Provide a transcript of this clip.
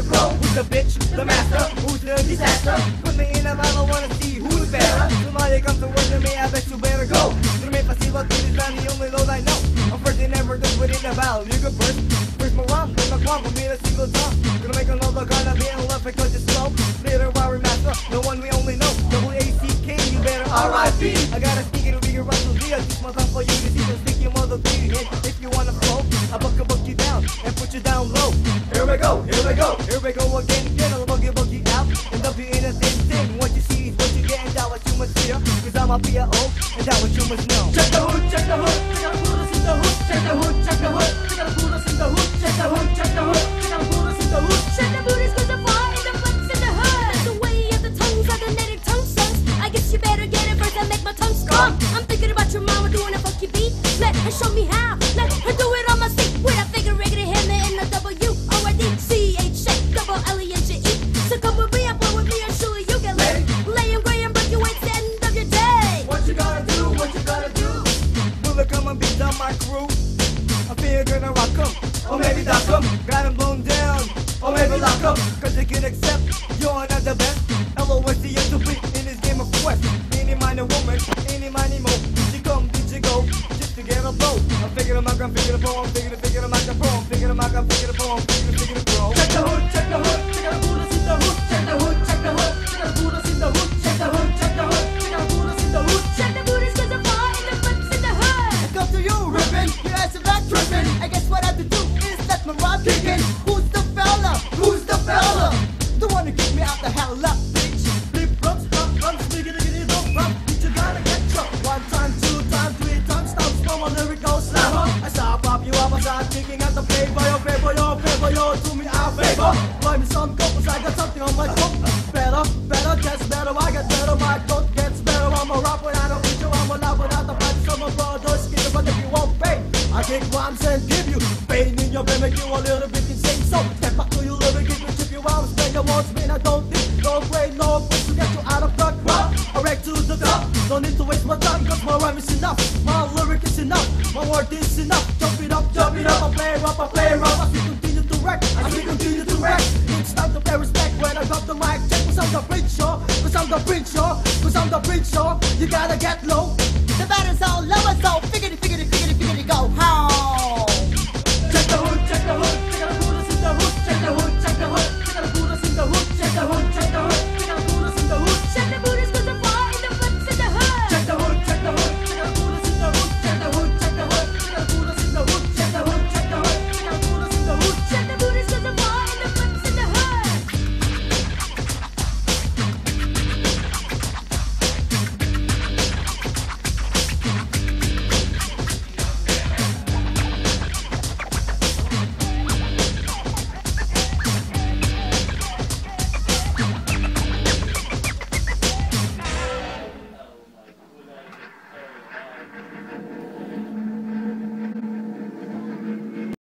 pro? Who's the bitch? The master? Who's the disaster? Put me in a battle, wanna see who's better. Somebody comes to work to me, I bet you better go. You may see what this is not the only load I know. I'm first in everything within the battle. You go first. First my rhyme, then my qualm, me a single time. Gonna make another gonna be in love because you're slow. Later while we master, the one we only know. W-A-C-K, you better R.I.P. I gotta speak, it'll be your Russell D. I teach my tongue for you to see, so stick your mother to your head if you wanna flow. I buck you down and put you down low. Here we go, here we go, here we go again. Get a buggy out and dump you in a thin thing. What you see is what you get, and that what you must fear. Cause I'm a P.O. and that what you must know. Check the hood, check the hood, check out put us in the hood. Check the hood, check the hood, check out put us in the hood. Check the hood, check the hood, check out put us in the hood. Check the booties 'cause the fire in the flips in the hood. That's the way of the tongues are the native tongue songs. I guess you better get it first and make my tongue strong. I'm thinking about your mama doing a funky beat. Let her show me how. Let her do it on my seat with a figure riggedy hammer in the W-O-R-D-C-H shape double L-E-N-G-E. So come with me, play with me, and surely you get laid. Lay and gray and break your weights, the end of your day. What you gotta do? What you gotta do? Will it come and beat down my crew? I feel you're gonna rock 'em, or maybe dock 'em. Got 'em blown down, or maybe lock 'em. Cause they can accept you're not the best. L-O-S-T is to be in this game of quest. Any mind a woman, any money mo. Did you come, did you go? Just to get a blow. I'm figuring I'm figuring the I'm figuring I'm I'm figuring I'm figuring the pro. Check the hood, check the hood, check out put us in the hood. Check the hood, check the hood, check out put us in the hood. Check the hood, check the hood, check out put us in the hood. Check the booties 'cause the fire in the flips in the hood. It's come to you, rippin', you guys are not trippin'. I guess what I have to do is let my rhyme kick in. Who's the fella? Who's the fella? The one to kick me out the hell up, bitch. Flip rumps, rumps, diggity dump rump. You gotta get drunk. 1 time, 2 time, 3 times. Stop, slow on lyrical slammer. I start pop you up, I start kicking out the paper. Your paper, your paper, your do me a favor. Buy me some coke 'cause I got something on my coat. Better, better, gets better, I get better. My coat gets better. I'm a rapper, I don't need you. I'm a lover, not the fight. Some of brothers, give it, but if you won't pay, I kick rhymes and give you pain in your brain, make you a little bit insane. So step back to your lyric, give me chip you out, spend your words, mean I don't think, no way, no way to get you out of the crowd. I wreck to the top, don't need to waste my time, cause my rhyme is enough, my lyric is enough, my word is enough. Jump it up, I play rough, I play rough, as we continue to wreck, as we continue to wreck. It's time to pay respect when I drop the mic, check cause I'm the preacher, cause I'm the preacher, cause I'm the preacher. You gotta get low. The batter's all lower, so